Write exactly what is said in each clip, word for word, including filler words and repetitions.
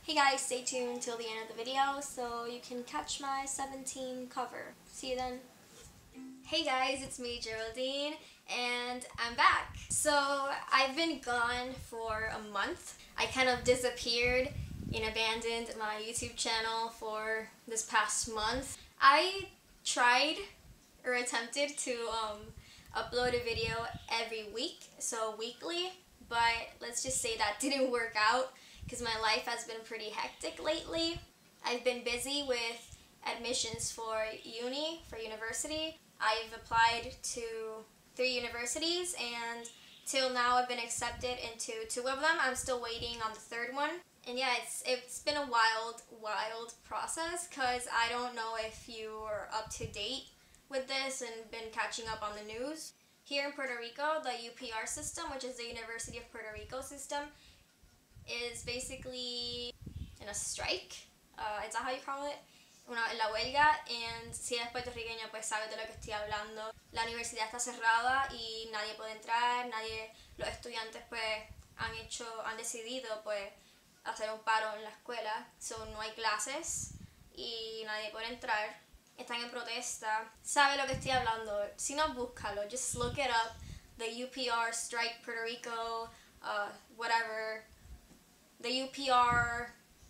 Hey guys, stay tuned till the end of the video so you can catch my seventeen cover. See you then. Hey guys, it's me Geraldine and I'm back. So I've been gone for a month. I kind of disappeared and abandoned my YouTube channel for this past month. I tried or attempted to um, upload a video every week, so weekly, but let's just say that didn't work out because my life has been pretty hectic lately. I've been busy with admissions for uni, for university. I've applied to three universities and till now I've been accepted into two of them. I'm still waiting on the third one. And yeah, it's it's been a wild, wild process because I don't know if you are up to date with this and been catching up on the news. Here in Puerto Rico, the U P R system, which is the University of Puerto Rico system, is basically in a strike. Uh, is that how you call it? Una, la huelga, and si eres puertorriqueño pues sabes de lo que estoy hablando. La universidad está cerrada y nadie puede entrar, nadie, los estudiantes pues han hecho, han decidido pues hacer un paro en la escuela, so no hay clases y nadie puede entrar. Están en protesta. ¿Sabe lo que estoy hablando? Si no, búscalo. Just look it up. The U P R strike Puerto Rico, uh, whatever. The U P R,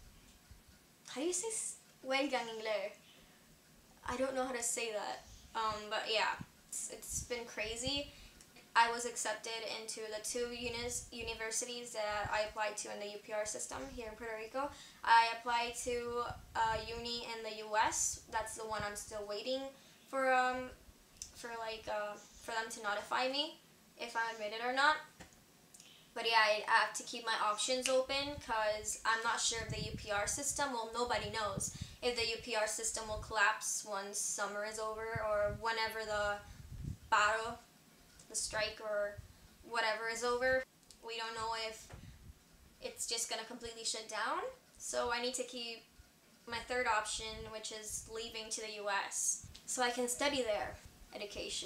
how do you say huelga en inglés? I don't know how to say that, um, but yeah, it's, it's been crazy. I was accepted into the two unis, universities that I applied to in the U P R system here in Puerto Rico. I applied to a uni in the U S. That's the one I'm still waiting for, um, for like, uh, for them to notify me if I'm admitted or not. But yeah, I have to keep my options open because I'm not sure if the U P R system, well, nobody knows if the U P R system will collapse once summer is over or whenever the paro, the strike or whatever is over. We don't know if it's just going to completely shut down. So I need to keep my third option, which is leaving to the U S so I can study there. Education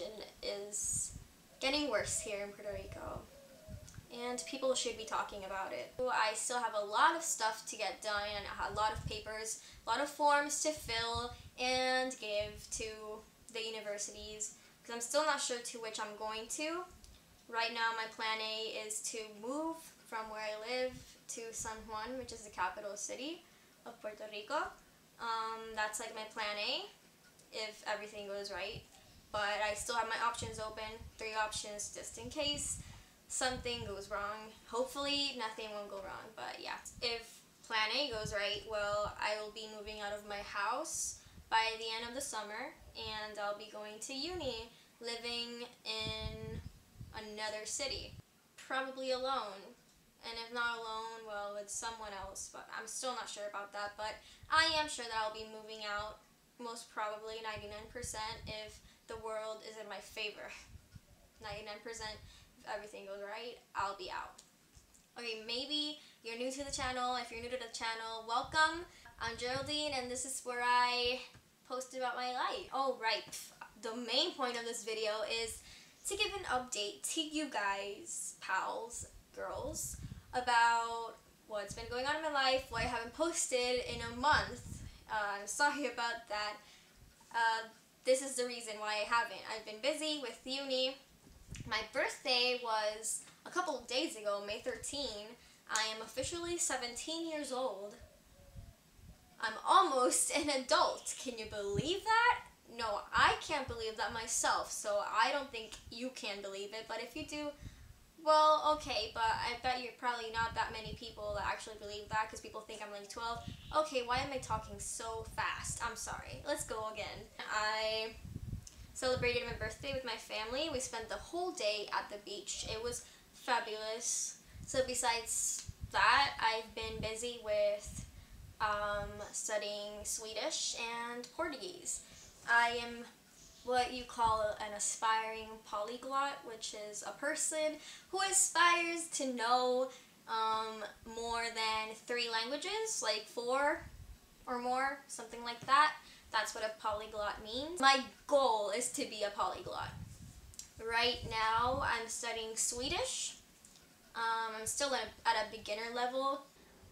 is getting worse here in Puerto Rico, and people should be talking about it. I still have a lot of stuff to get done and a lot of papers, a lot of forms to fill and give to the universities because I'm still not sure to which I'm going to. Right now my plan A is to move from where I live to San Juan, which is the capital city of Puerto Rico. Um, that's like my plan A if everything goes right. But I still have my options open, three options just in case something goes wrong. Hopefully nothing won't go wrong, but yeah. If plan A goes right, well, I will be moving out of my house by the end of the summer and I'll be going to uni, living in another city, probably alone. And if not alone, well, with someone else, but I'm still not sure about that. But I am sure that I'll be moving out, most probably ninety-nine percent if the world is in my favor. ninety-nine percent if everything goes right, I'll be out. Okay, maybe you're new to the channel. If you're new to the channel, welcome. I'm Geraldine and this is where I post about my life. Oh right, the main point of this video is to give an update to you guys, pals, girls, about what's been going on in my life, why I haven't posted in a month. Uh, I'm sorry about that. Uh, this is the reason why I haven't. I've been busy with uni. My birthday was a couple of days ago, May thirteenth. I am officially seventeen years old. I'm almost an adult. Can you believe that? No, I can't believe that myself, so I don't think you can believe it. But if you do, well, okay, but I bet you're probably not that many people that actually believe that because people think I'm like twelve. Okay, why am I talking so fast? I'm sorry. Let's go again. I celebrated my birthday with my family. We spent the whole day at the beach. It was fabulous. So besides that, I've been busy with um, studying Swedish and Portuguese. I am what you call an aspiring polyglot, which is a person who aspires to know um, more than three languages, like four or more, something like that. That's what a polyglot means. My goal is to be a polyglot. Right now I'm studying Swedish. Um, I'm still at a, at a beginner level.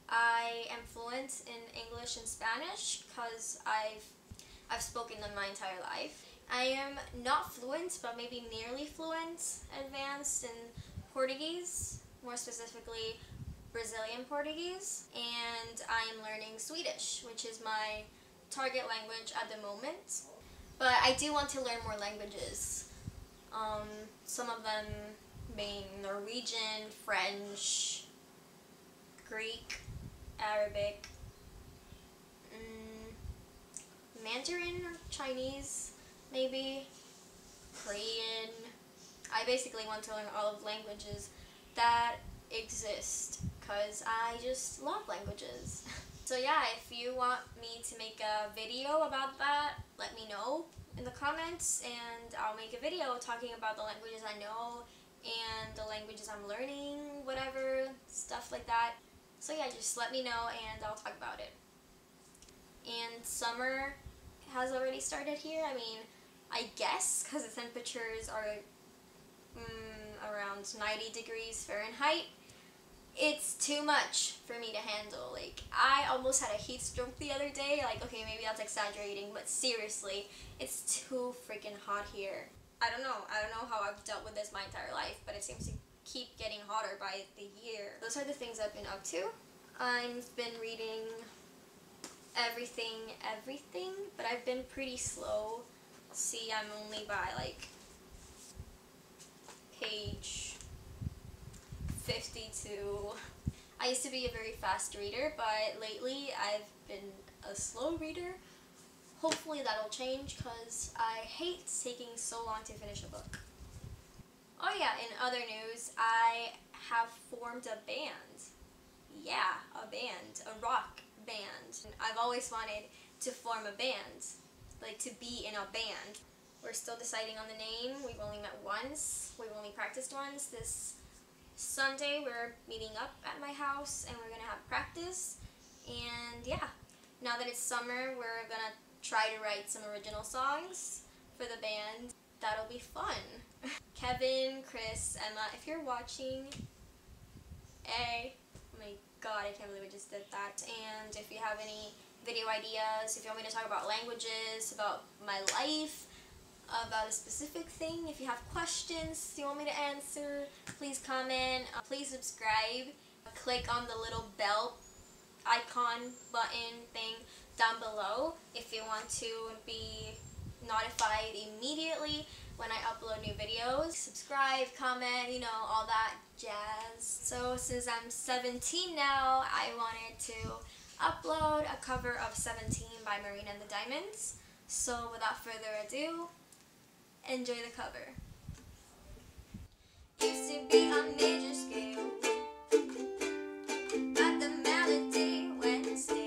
I am fluent in English and Spanish because I've I've spoken them my entire life. I am not fluent, but maybe nearly fluent, advanced in Portuguese, more specifically Brazilian Portuguese, and I am learning Swedish, which is my target language at the moment. But I do want to learn more languages. Um, some of them being Norwegian, French, Greek, Arabic, mm, Mandarin or Chinese, maybe, Korean. I basically want to learn all of languages that exist because I just love languages. So yeah, if you want me to make a video about that, let me know in the comments and I'll make a video talking about the languages I know and the languages I'm learning, whatever, stuff like that. So yeah, just let me know and I'll talk about it. And summer has already started here. I mean, I guess because the temperatures are mm, around ninety degrees Fahrenheit. It's too much for me to handle. Like, I almost had a heat stroke the other day. Like, okay, maybe that's exaggerating, but seriously, it's too freaking hot here. I don't know. I don't know how I've dealt with this my entire life, but it seems to keep getting hotter by the year. Those are the things I've been up to. I've been reading everything, everything, but I've been pretty slow. See, I'm only by like page fifty-two. I used to be a very fast reader, but lately I've been a slow reader. Hopefully that'll change because I hate taking so long to finish a book. Oh yeah, in other news, I have formed a band. Yeah, a band, a rock band. I've always wanted to form a band, like to be in a band. We're still deciding on the name. We've only met once. We've only practiced once. This Sunday we're meeting up at my house and we're gonna have practice. And yeah, now that it's summer, we're gonna try to write some original songs for the band. That'll be fun. Kevin, Chris, Emma, if you're watching, A, oh my god, I can't believe I just did that. And if you have any video ideas, if you want me to talk about languages, about my life, about a specific thing, if you have questions you want me to answer, please comment, uh, please subscribe, click on the little bell icon button thing down below if you want to be notified immediately when I upload new videos. Subscribe, comment, you know, all that jazz. So since I'm seventeen now, I wanted to upload a cover of seventeen by Marina and the Diamonds. So without further ado, enjoy the cover. Used to be on major scale, but the melody went stale.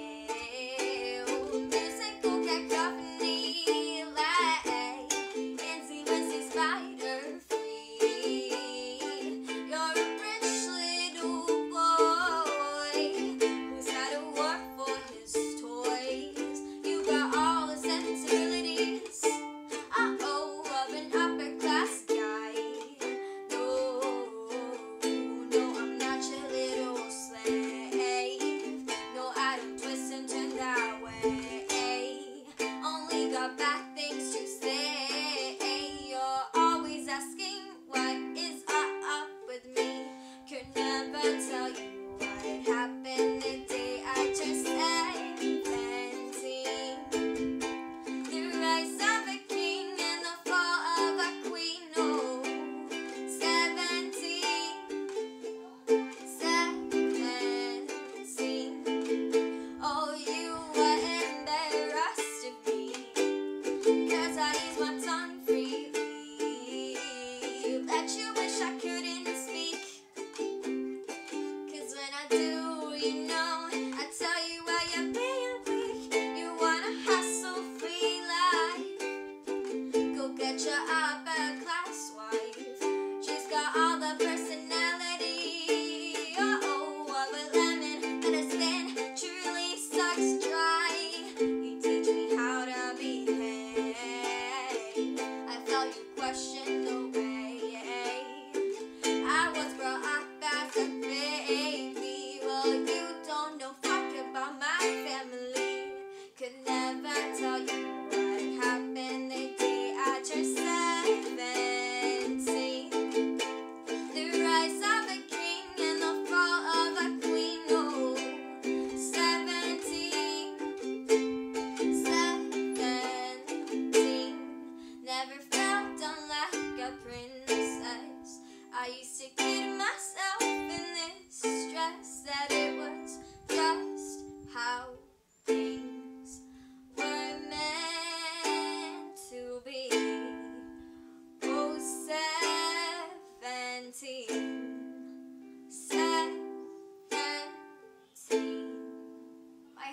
Musical cacophony like Nancy Wednesday spider free. You're a rich little boy who's had to work for his toys. You got all the sensibilities. Uh-oh, of an upper class guy. No, no, I'm not.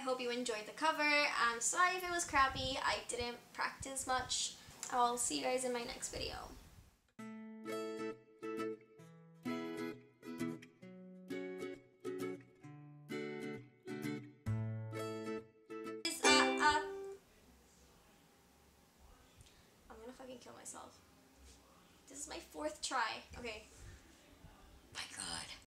hope you enjoyed the cover. I'm sorry if it was crappy. I didn't practice much. I'll see you guys in my next video. Uh, uh, I'm gonna fucking kill myself. This is my fourth try. Okay. My god.